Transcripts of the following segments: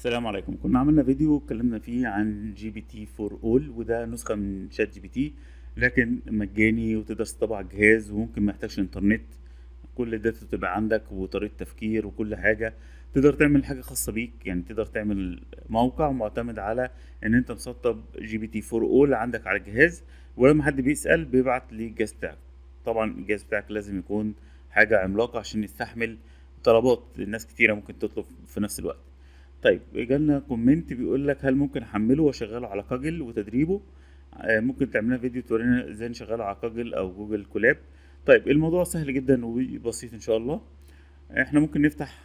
السلام عليكم. كنا عملنا فيديو اتكلمنا فيه عن جي بي تي فور اول، وده نسخة من شات جي بي تي لكن مجاني وتقدر تسطبه على الجهاز وممكن محتاجش انترنت. كل الداتا تبقى عندك وطريقة تفكير وكل حاجة. تقدر تعمل حاجة خاصة بيك، يعني تقدر تعمل موقع معتمد على ان انت مسطب جي بي تي فور اول عندك على الجهاز، ولما حد بيسأل بيبعت للجهاز بتاعك. طبعا الجهاز بتاعك لازم يكون حاجة عملاقة عشان يستحمل طلبات الناس كتيرة ممكن تطلب في نفس الوقت. طيب جالنا كومنت بيقول لك هل ممكن احمله واشغله على كاجل وتدريبه؟ ممكن تعملنا فيديو تورينا ازاي نشغله على كاجل او جوجل كولاب. طيب الموضوع سهل جدا وبسيط ان شاء الله. احنا ممكن نفتح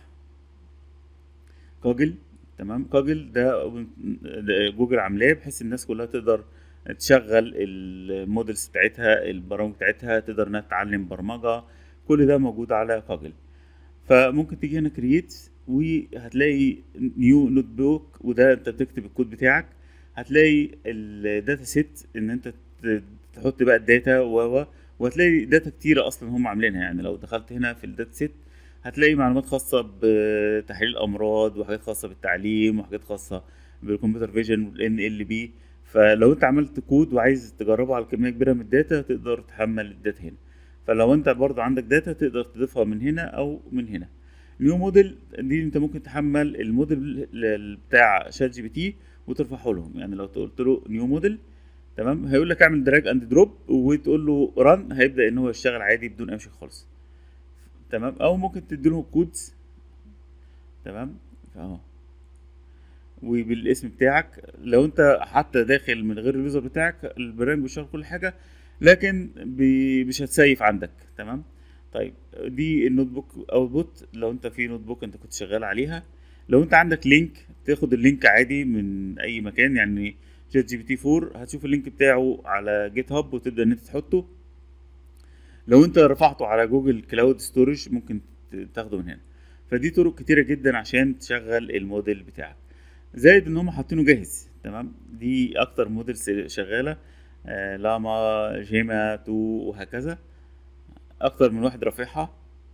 كاجل. تمام، كاجل ده جوجل عاملاه بحيث الناس كلها تقدر تشغل المودلز بتاعتها، البرامج بتاعتها، تقدر انها تتعلم برمجة. كل ده موجود على كاجل. فممكن تيجي هنا كرييت وهتلاقي نيو نوت بوك، وده انت بتكتب الكود بتاعك. هتلاقي الداتا سيت ان انت تحط بقى الداتا وهتلاقي داتا كتيرة اصلا هم عاملينها. يعني لو دخلت هنا في الداتا سيت هتلاقي معلومات خاصة بتحليل الامراض، وحاجات خاصة بالتعليم، وحاجات خاصة بالكمبيوتر فيجن والان ال بي. فلو انت عملت كود وعايز تجربه على كمية كبيرة من الداتا تقدر تحمل الداتا هنا. فلو انت برضو عندك داتا تقدر تضيفها من هنا او من هنا. نيو موديل دي انت ممكن تحمل الموديل بتاع شات جي بي تي وترفعه لهم. يعني لو قلت له نيو موديل، تمام، هيقول لك اعمل دراج اند دروب وتقول له ران، هيبدا ان هو يشتغل عادي بدون اي مشاكل خالص. تمام، او ممكن تدي لهم كودز. تمام، اهو، وبالاسم بتاعك. لو انت حتى داخل من غير اليوزر بتاعك البرنامج بيشتغل كل حاجه، لكن مش هتسيف عندك. تمام. طيب دي النوت بوك اوتبوت. لو انت في نوت بوك انت كنت شغال عليها، لو انت عندك لينك تاخد اللينك عادي من اي مكان. يعني شات جي بي تي 4 هتشوف اللينك بتاعه على جيت هاب وتبدا ان انت تحطه. لو انت رفعته على جوجل كلاود ستورج ممكن تاخده من هنا. فدي طرق كتيره جدا عشان تشغل الموديل بتاعك، زائد ان هم حاطينه جاهز. تمام، دي اكتر موديل شغاله. لاما، جيما 2، وهكذا. اكتر من واحد رافعها.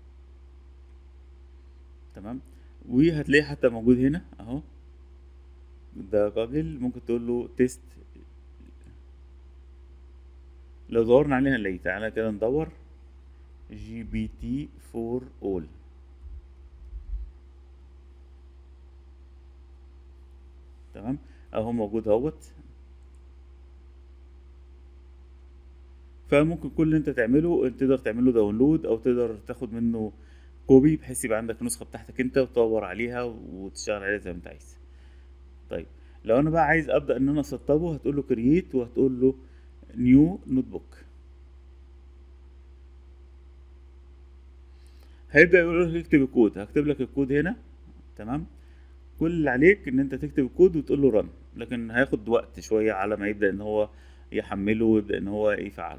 تمام، وهتلاقيه حتى موجود هنا اهو. ده جوجل، ممكن تقول له تيست. لو دورنا عليها نلاقيه. تعالى كده ندور جي بي تي فور اول. تمام، اهو موجود اهوت. فممكن كل اللي انت تعمله تقدر تعمله داونلود او تقدر تاخد منه كوبي بحيث يبقى عندك نسخة بتاعتك انت وتدور عليها وتشتغل عليها زي ما انت عايز. طيب لو انا بقى عايز ابدا ان انا اسطبه هتقول له كرييت وهتقول له نيو نوت بوك. هيبدا يقول لك اكتب الكود. هكتب لك الكود هنا. تمام، كل اللي عليك ان انت تكتب الكود وتقول له رن، لكن هياخد وقت شويه على ما يبدا ان هو يحمله ويبدا ان هو يفعله.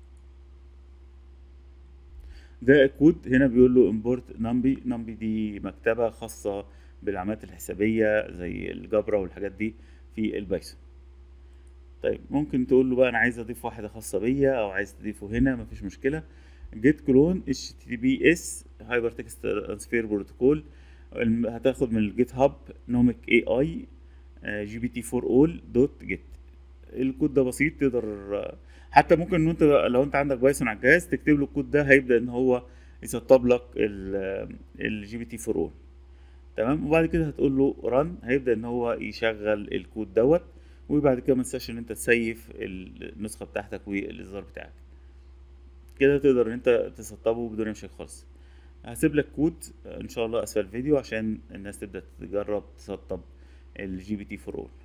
ده الكود هنا بيقول له امبورت نمبي. نمبي دي مكتبه خاصه بالعمليات الحسابيه زي الجبر والحاجات دي في البايثون. طيب ممكن تقول له بقى انا عايز اضيف واحده خاصه بيا او عايز تضيفه هنا، مفيش مشكله. جيت كلون اتش تي بي اس هايبر تكست ترانسفير بروتوكول. هتاخد من الجيت هاب نوميك اي اي جي بي تي فور اول دوت جيت. الكود ده بسيط، تقدر حتى ممكن ان انت لو انت عندك بايثون على الجهاز تكتب له الكود ده هيبدا ان هو يسطب لك الجي بي تي فور اول. تمام، وبعد كده هتقول له ران، هيبدا ان هو يشغل الكود دوت. وبعد كده ما تنساش ان انت تسيف النسخه بتاعتك والاصدار بتاعك. كده تقدر ان انت تسطبه بدون مشاكل خالص. هسيب لك كود ان شاء الله اسفل الفيديو عشان الناس تبدا تجرب تسطب الجي بي تي فور اول.